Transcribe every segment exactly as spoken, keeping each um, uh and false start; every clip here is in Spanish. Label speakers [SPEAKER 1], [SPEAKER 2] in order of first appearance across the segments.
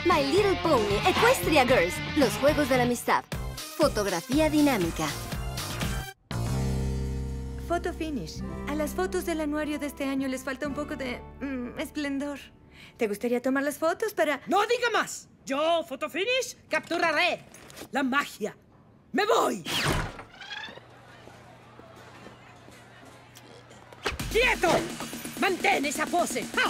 [SPEAKER 1] My Little Pony, Equestria Girls, los juegos de la amistad. Fotografía dinámica.
[SPEAKER 2] Photo finish. A las fotos del anuario de este año les falta un poco de mm, esplendor. ¿Te gustaría tomar las fotos para...?
[SPEAKER 3] ¡No diga más! Yo, photo finish, capturaré la magia. ¡Me voy! ¡Quieto! ¡Mantén esa pose! ¡Ah!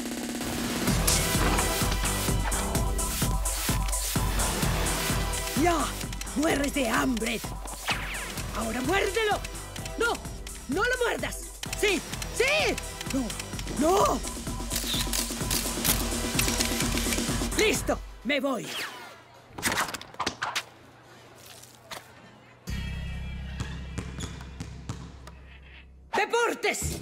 [SPEAKER 3] ¡Ya! ¡Mueres de hambre! ¡Ahora muérdelo! ¡No! ¡No lo muerdas! ¡Sí! ¡Sí! ¡No! ¡No! ¡Listo! ¡Me voy! ¡Deportes!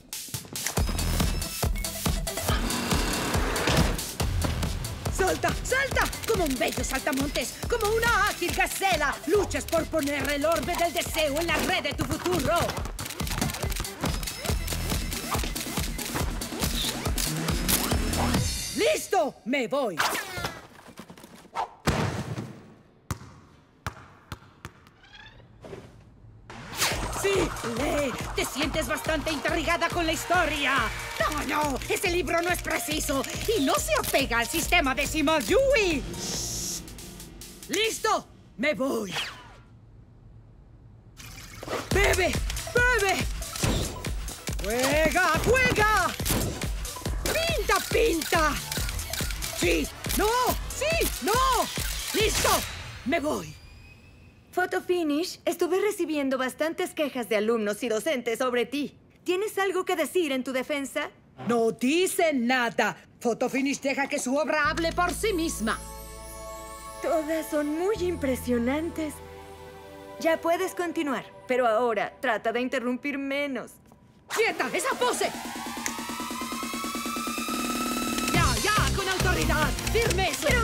[SPEAKER 3] ¡Salta! ¡Salta! Como un bello saltamontes, como una ágil gacela. Luchas por poner el orbe del deseo en la red de tu futuro. ¡Listo! ¡Me voy! ¡Sí! ¡Lee! ¡Te sientes bastante intrigada con la historia! ¡No, no! ¡Ese libro no es preciso! ¡Y no se apega al sistema decimal Dewey! ¡Listo! ¡Me voy! ¡Bebe! ¡Bebe! ¡Juega! ¡Juega! ¡Pinta! ¡Pinta! ¡Sí! ¡No! ¡Sí! ¡No! ¡Listo! ¡Me voy!
[SPEAKER 2] Photo finish, estuve recibiendo bastantes quejas de alumnos y docentes sobre ti. ¿Tienes algo que decir en tu defensa?
[SPEAKER 3] No dice nada. Photo finish deja que su obra hable por sí misma.
[SPEAKER 2] Todas son muy impresionantes. Ya puedes continuar, pero ahora trata de interrumpir menos.
[SPEAKER 3] ¡Quieta! ¡Esa pose! ¡Ya, ya! ¡Con autoridad! ¡Firme!
[SPEAKER 2] Pero